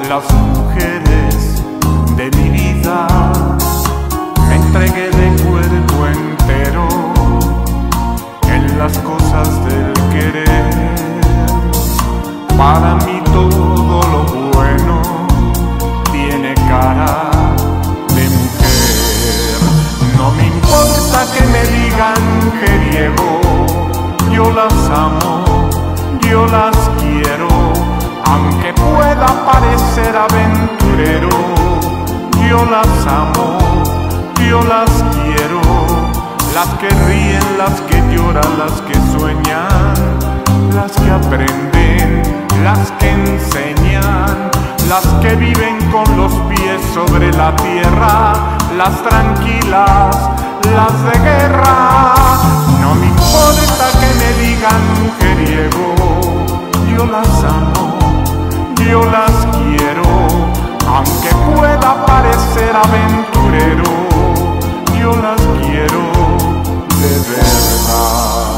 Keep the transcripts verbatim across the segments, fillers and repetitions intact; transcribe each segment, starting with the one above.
las mujeres de mi vida. Me entregué de cuerpo entero en las cosas del querer. Para mí todo lo bueno tiene cara de mujer. No me importa que me digan mujeriego, yo las amo, yo las quiero. Aunque pueda parecer aventurero, yo las amo, yo las quiero. Las que ríen, las que lloran, las que sueñan, las que aprenden, las que enseñan, las que viven con los pies sobre la tierra, las tranquilas, las de guerra. No me importa que me digan mujeriego, yo las amo, yo las quiero. Aunque pueda parecer aventurero, yo las quiero de verdad.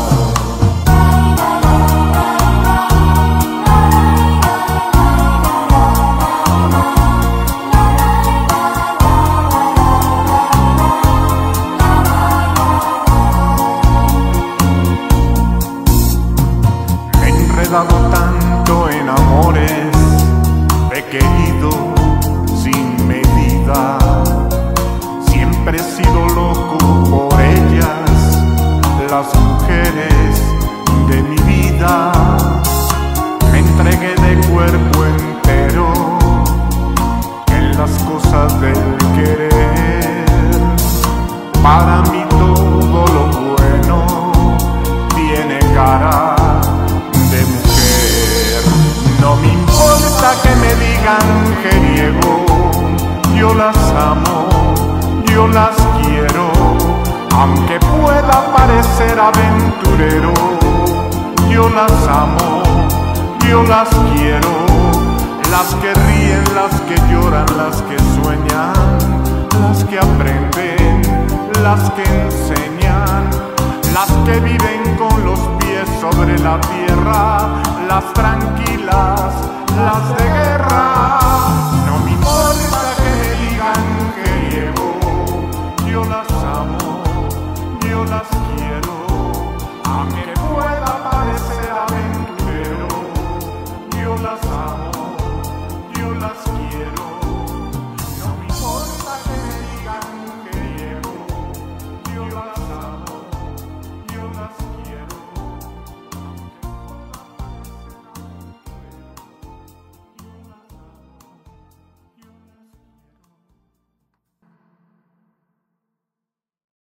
Me he enredado tanto en amores, he querido sin medida. Siempre he sido loco por ellas, las mujeres de mi vida. Me entregué de cuerpo entero en las cosas del querer. Para mí todo lo bueno tiene cara de mujer. No me importa que me digan mujeriego, yo las amo, yo las quiero. Aunque pueda parecer aventurero, yo las amo, yo las quiero. Las que ríen, las que lloran, las que sueñan, las que aprenden, las que enseñan, las que viven con los pies sobre la tierra, las tranquilas, las de guerra.